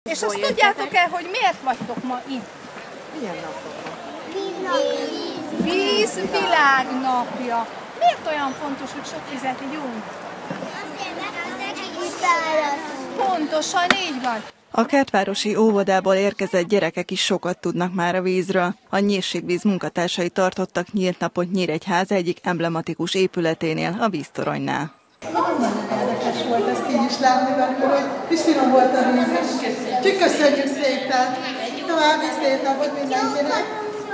És azt tudjátok-e, hogy miért vagytok ma itt? Milyen napok van? Vízvilágnapja. Miért olyan fontos, hogy sok vizet igyunk? Pontosan így van. A kertvárosi óvodából érkezett gyerekek is sokat tudnak már a vízről. A Nyírségvíz munkatársai tartottak nyílt napot Nyíregyháza egyik emblematikus épületénél, a víztoronynál. Érdekes volt ezt így is látni belőle, hogy kis finom volt a víz is. Úgyhogy köszönjük szépen! További szép napot mindenkinek!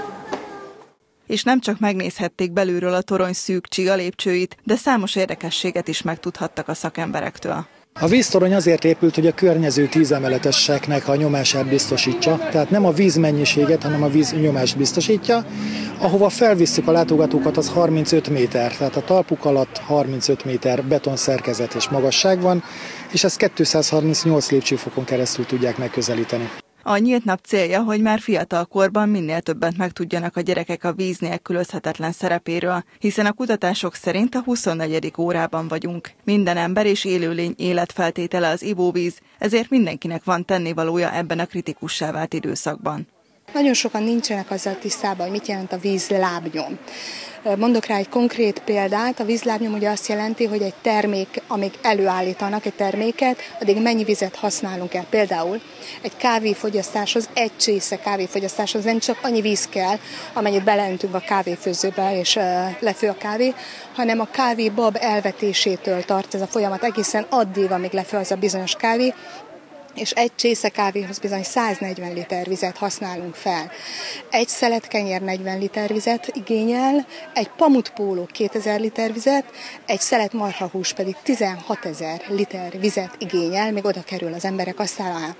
És nem csak megnézhették belülről a torony szűk csiga lépcsőit, de számos érdekességet is megtudhattak a szakemberektől. A víztorony azért épült, hogy a környező 10 emeleteseknek a nyomását biztosítsa, tehát nem a vízmennyiséget, hanem a víznyomást biztosítja. Ahova felvisszük a látogatókat, az 35 méter, tehát a talpuk alatt 35 méter betonszerkezet és magasság van, és ezt 238 lépcsőfokon keresztül tudják megközelíteni. A nyílt nap célja, hogy már fiatal korban minél többet megtudjanak a gyerekek a víz nélkülözhetetlen szerepéről, hiszen a kutatások szerint a 24. órában vagyunk. Minden ember és élőlény életfeltétele az ivóvíz, ezért mindenkinek van tennivalója ebben a kritikussá vált időszakban. Nagyon sokan nincsenek azzal tisztában, hogy mit jelent a vízlábnyom. Mondok rá egy konkrét példát, a vízlábnyom ugye azt jelenti, hogy egy termék, amíg előállítanak egy terméket, addig mennyi vizet használunk el. Például egy kávéfogyasztáshoz, egy csésze kávéfogyasztáshoz nem csak annyi víz kell, amennyit beleöntünk a kávéfőzőbe és lefő a kávé, hanem a kávébab elvetésétől tart ez a folyamat egészen addig, amíg lefő az a bizonyos kávé, és egy csésze kávéhoz bizony 140 liter vizet használunk fel. Egy szelet kenyér 40 liter vizet igényel, egy pamutpóló 2000 liter vizet, egy szelet marhahús pedig 16 000 liter vizet igényel, még oda kerül az emberek asztalára.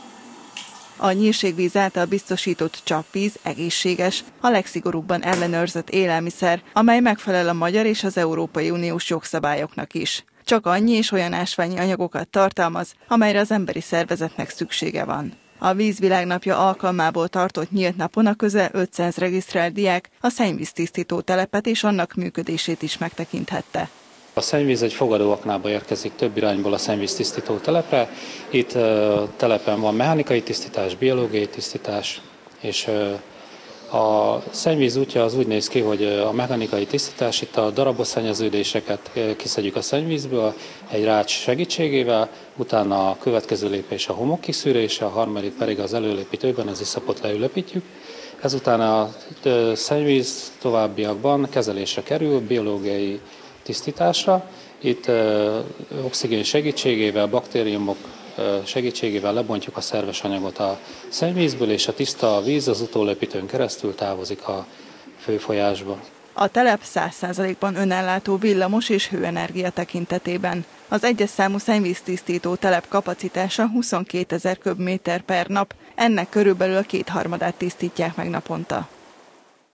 A Nyírségvíz által biztosított csapvíz egészséges, a legszigorúbban ellenőrzött élelmiszer, amely megfelel a magyar és az Európai Uniós jogszabályoknak is. Csak annyi és olyan ásványi anyagokat tartalmaz, amelyre az emberi szervezetnek szüksége van. A Vízvilágnapja alkalmából tartott nyílt napon a közel 500 regisztrált diák a szennyvíztisztító telepet és annak működését is megtekinthette. A szennyvíz egy fogadóaknába érkezik több irányból a szennyvíztisztító telepre. Itt telepen van mechanikai tisztítás, biológiai tisztítás, és a szennyvíz útja az úgy néz ki, hogy a mechanikai tisztítás, itt a darabos szennyeződéseket kiszedjük a szennyvízből egy rács segítségével, utána a következő lépés a homok kiszűrése, a harmadik pedig az előlépítőben az iszapot leülepítjük. Ezután a szennyvíz továbbiakban kezelésre kerül, biológiai tisztításra. Itt oxigén segítségével, baktériumok segítségével lebontjuk a szerves anyagot a szennyvízből, és a tiszta víz az utólépítőn keresztül távozik a főfolyásba. A telep 100%-ban önellátó villamos és hőenergia tekintetében. Az egyes számú szennyvíztisztító telep kapacitása 22 000 köbméter per nap, ennek körülbelül a 2/3-át tisztítják meg naponta.